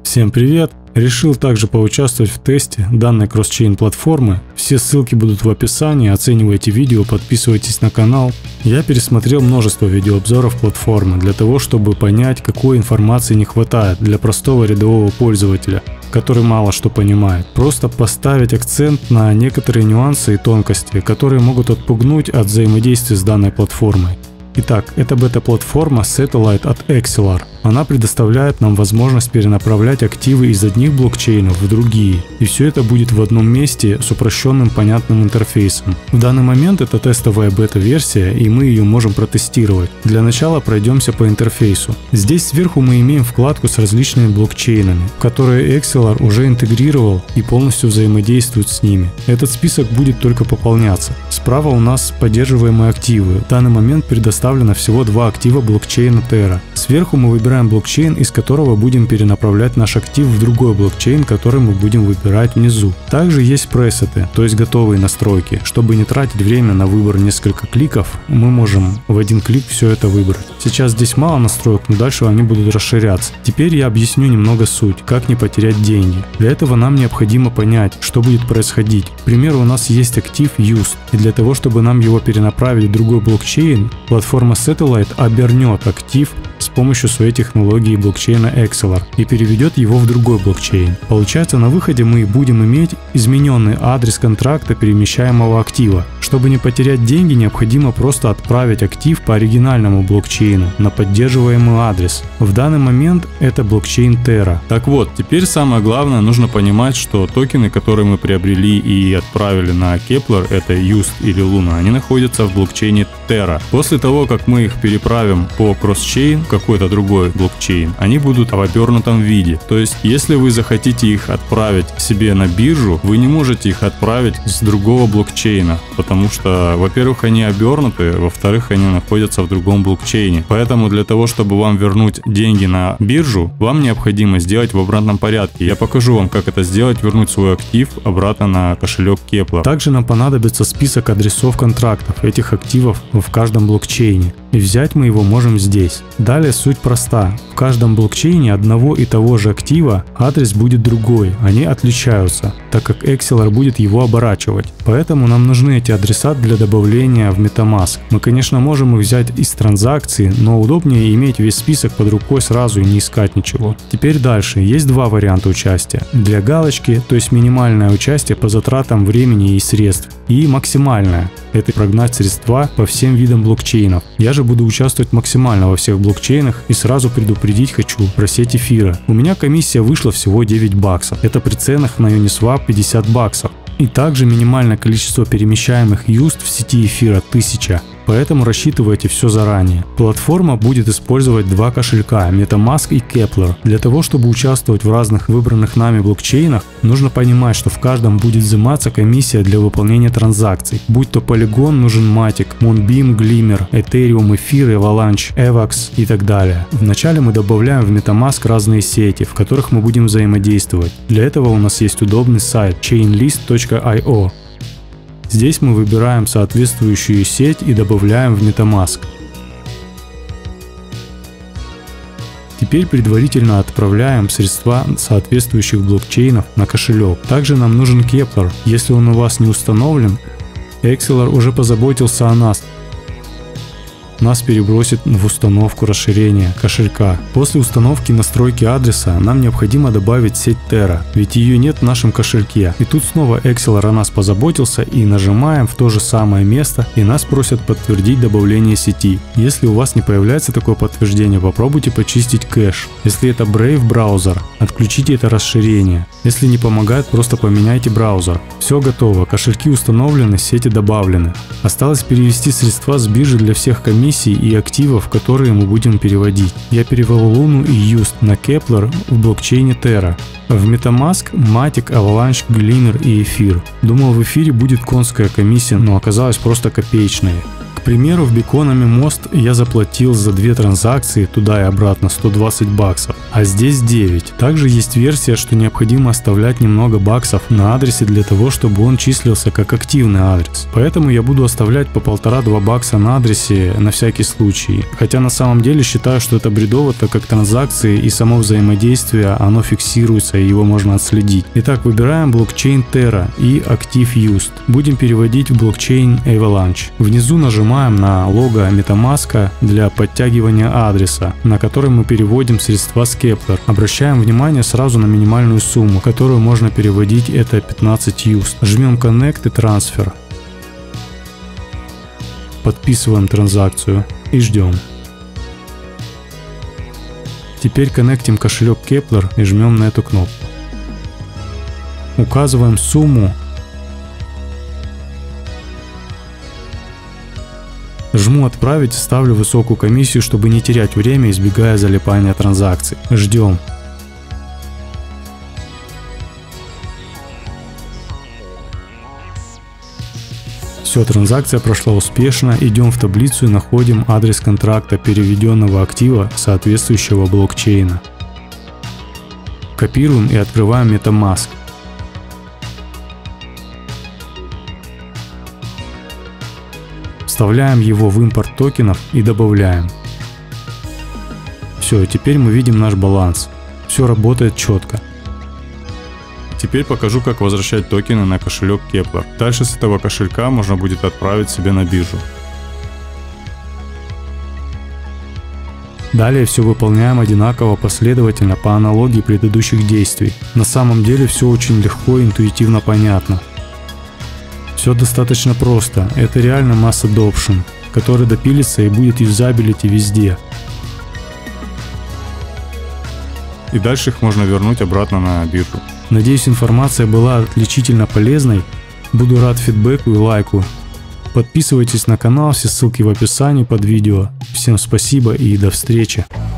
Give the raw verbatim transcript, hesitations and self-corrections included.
Всем привет! Решил также поучаствовать в тесте данной кросс-чейн платформы. Все ссылки будут в описании, оценивайте видео, подписывайтесь на канал. Я пересмотрел множество видеообзоров платформы для того, чтобы понять, какой информации не хватает для простого рядового пользователя, который мало что понимает. Просто поставить акцент на некоторые нюансы и тонкости, которые могут отпугнуть от взаимодействия с данной платформой. Итак, это бета-платформа Satellite от Axelar. Она предоставляет нам возможность перенаправлять активы из одних блокчейнов в другие. И все это будет в одном месте с упрощенным понятным интерфейсом. В данный момент это тестовая бета-версия, и мы ее можем протестировать. Для начала пройдемся по интерфейсу. Здесь сверху мы имеем вкладку с различными блокчейнами, которые Axelar уже интегрировал и полностью взаимодействует с ними. Этот список будет только пополняться. Справа у нас поддерживаемые активы. В данный момент предоставлено всего два актива блокчейна Terra. Сверху мы выбираем блокчейн, из которого будем перенаправлять наш актив в другой блокчейн, который мы будем выбирать внизу. Также есть пресеты, то есть готовые настройки. Чтобы не тратить время на выбор несколько кликов, мы можем в один клик все это выбрать. Сейчас здесь мало настроек, но дальше они будут расширяться. Теперь я объясню немного суть, как не потерять деньги. Для этого нам необходимо понять, что будет происходить. К примеру, у нас есть актив Used, и для того, чтобы нам его перенаправить в другой блокчейн, платформа Satellite обернет актив с помощью своей технологии блокчейна Axelar и переведет его в другой блокчейн. Получается, на выходе мы будем иметь измененный адрес контракта перемещаемого актива. Чтобы не потерять деньги, необходимо просто отправить актив по оригинальному блокчейну на поддерживаемый адрес. В данный момент это блокчейн Terra. Так вот, теперь самое главное, нужно понимать, что токены, которые мы приобрели и отправили на Kepler, это Used или Luna, они находятся в блокчейне Terra. После того, как мы их переправим по кросс-чейн, какой-то другой блокчейн, они будут в обернутом виде. То есть, если вы захотите их отправить себе на биржу, вы не можете их отправить с другого блокчейна, потому что, во-первых, они обернуты, во-вторых, они находятся в другом блокчейне. Поэтому для того, чтобы вам вернуть деньги на биржу, вам необходимо сделать в обратном порядке. Я покажу вам, как это сделать, вернуть свой актив обратно на кошелек Kepler. Также нам понадобится список адресов контрактов этих активов в каждом блокчейне. И взять мы его можем здесь. Далее суть проста. В каждом блокчейне одного и того же актива адрес будет другой, они отличаются, так как Axelar будет его оборачивать. Поэтому нам нужны эти адреса для добавления в MetaMask. Мы, конечно, можем их взять из транзакции, но удобнее иметь весь список под рукой сразу и не искать ничего. Теперь дальше. Есть два варианта участия. Для галочки, то есть минимальное участие по затратам времени и средств, и максимальное. Это прогнать средства по всем видам блокчейнов. Я же буду участвовать максимально во всех блокчейнах и сразу предупредить хочу про сеть эфира. У меня комиссия вышла всего девять баксов. Это при ценах на Uniswap пятьдесят баксов. И также минимальное количество перемещаемых Used в сети эфира тысяча. Поэтому рассчитывайте все заранее. Платформа будет использовать два кошелька MetaMask и Kepler. Для того, чтобы участвовать в разных выбранных нами блокчейнах, нужно понимать, что в каждом будет взиматься комиссия для выполнения транзакций. Будь то Polygon, нужен Matic, Moonbeam, Glimmer, Ethereum, Эфир, Avalanche, Evax и так далее. Вначале мы добавляем в MetaMask разные сети, в которых мы будем взаимодействовать. Для этого у нас есть удобный сайт chainlist точка ай о. Здесь мы выбираем соответствующую сеть и добавляем в MetaMask. Теперь предварительно отправляем средства соответствующих блокчейнов на кошелек. Также нам нужен Kepler. Если он у вас не установлен, Axelar уже позаботился о нас. Нас перебросит в установку расширения кошелька. После установки настройки адреса нам необходимо добавить сеть Terra, ведь ее нет в нашем кошельке. И тут снова Axelar о нас позаботился, и нажимаем в то же самое место, и нас просят подтвердить добавление сети. Если у вас не появляется такое подтверждение, попробуйте почистить кэш. Если это Brave браузер, отключите это расширение. Если не помогает, просто поменяйте браузер. Все готово, кошельки установлены, сети добавлены. Осталось перевести средства с биржи для всех комиссий и активов, которые мы будем переводить. Я перевел Luna и Used на Kepler в блокчейне Terra. В MetaMask Matic, Avalanche, Glimmer и Эфир. Думал, в эфире будет конская комиссия, но оказалась просто копеечная. К примеру, в Биконами мост я заплатил за две транзакции туда и обратно сто двадцать баксов, а здесь девять. Также есть версия, что необходимо оставлять немного баксов на адресе для того, чтобы он числился как активный адрес. Поэтому я буду оставлять по полтора-два бакса на адресе на всякий случай. Хотя на самом деле считаю, что это бредово, так как транзакции и само взаимодействие, оно фиксируется и его можно отследить. Итак, выбираем блокчейн Terra и актив Used. Будем переводить в блокчейн Avalanche. Внизу нажимаем на лого MetaMask для подтягивания адреса, на который мы переводим средства с Kepler. Обращаем внимание сразу на минимальную сумму, которую можно переводить, это пятнадцать Used. Жмем Connect и Transfer. Подписываем транзакцию и ждем. Теперь коннектим кошелек Kepler и жмем на эту кнопку. Указываем сумму. Жму «Отправить» и ставлю высокую комиссию, чтобы не терять время, избегая залипания транзакций. Ждем. Все, транзакция прошла успешно. Идем в таблицу и находим адрес контракта переведенного актива соответствующего блокчейна. Копируем и открываем MetaMask. Вставляем его в импорт токенов и добавляем. Все, теперь мы видим наш баланс. Все работает четко. Теперь покажу, как возвращать токены на кошелек Kepler. Дальше с этого кошелька можно будет отправить себе на биржу. Далее все выполняем одинаково последовательно по аналогии предыдущих действий. На самом деле все очень легко и интуитивно понятно. Все достаточно просто, это реально mass adoption, который допилится и будет юзабилити везде. И дальше их можно вернуть обратно на биржу. Надеюсь, информация была отличительно полезной. Буду рад фидбэку и лайку. Подписывайтесь на канал, все ссылки в описании под видео. Всем спасибо и до встречи.